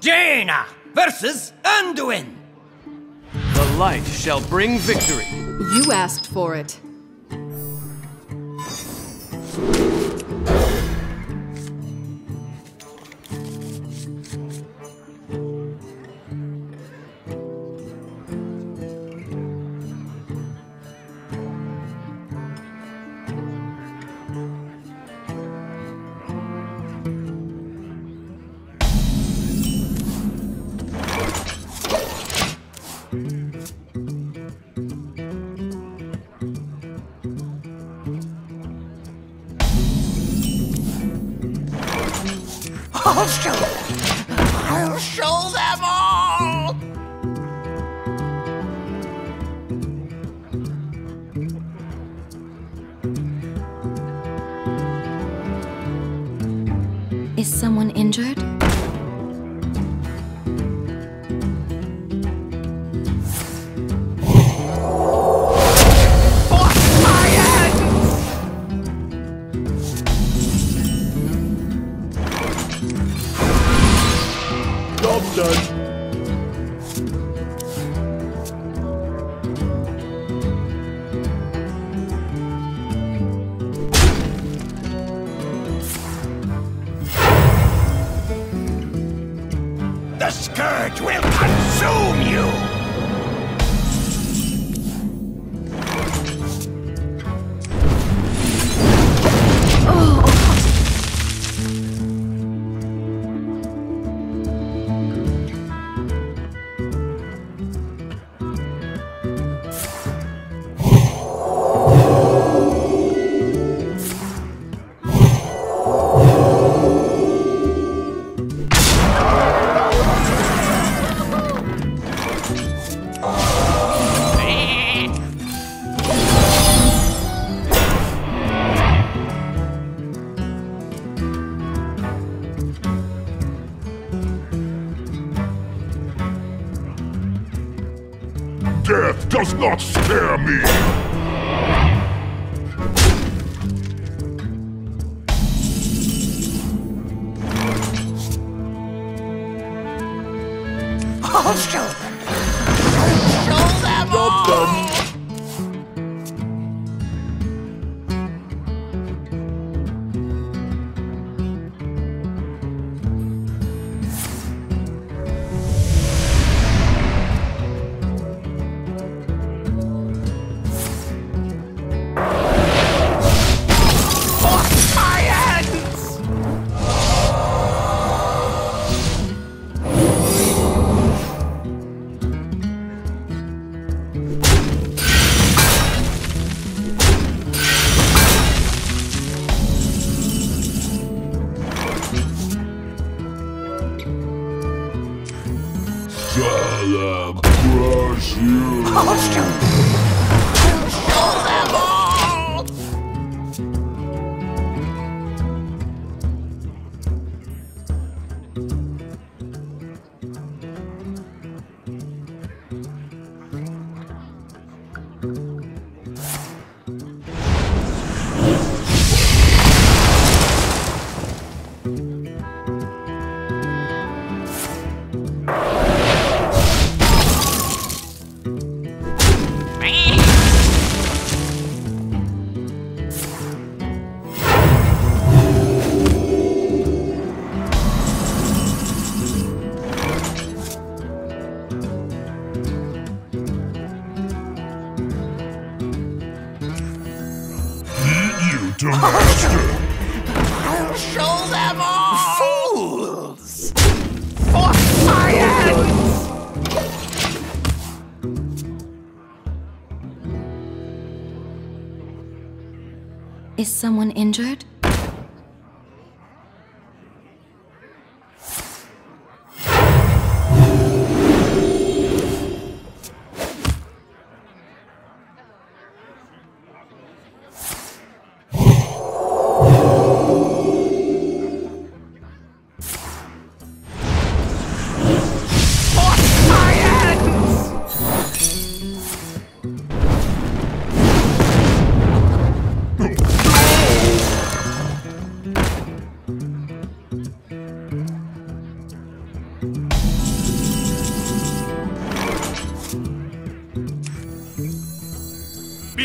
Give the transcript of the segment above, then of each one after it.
Jaina versus Anduin. The light shall bring victory. You asked for it. I'll show them all! Is someone injured? The scourge will consume you! Death does not scare me! I'll show them! I'll show them all! Shall I crush you? I'll show them all! To master! I'll show them all! Fools! For science! Is someone injured?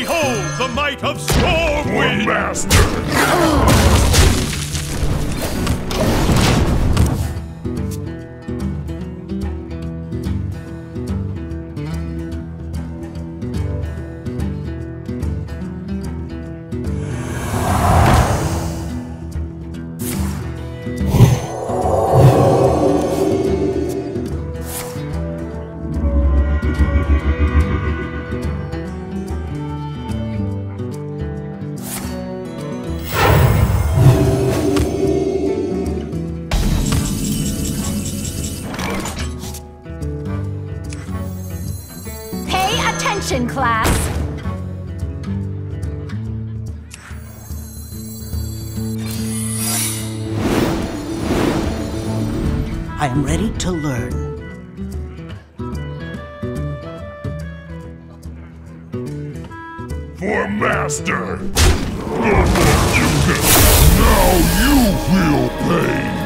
Behold the might of Stormwind! Master! Attention, class! I am ready to learn. For Master! No more you can! Now you feel pain!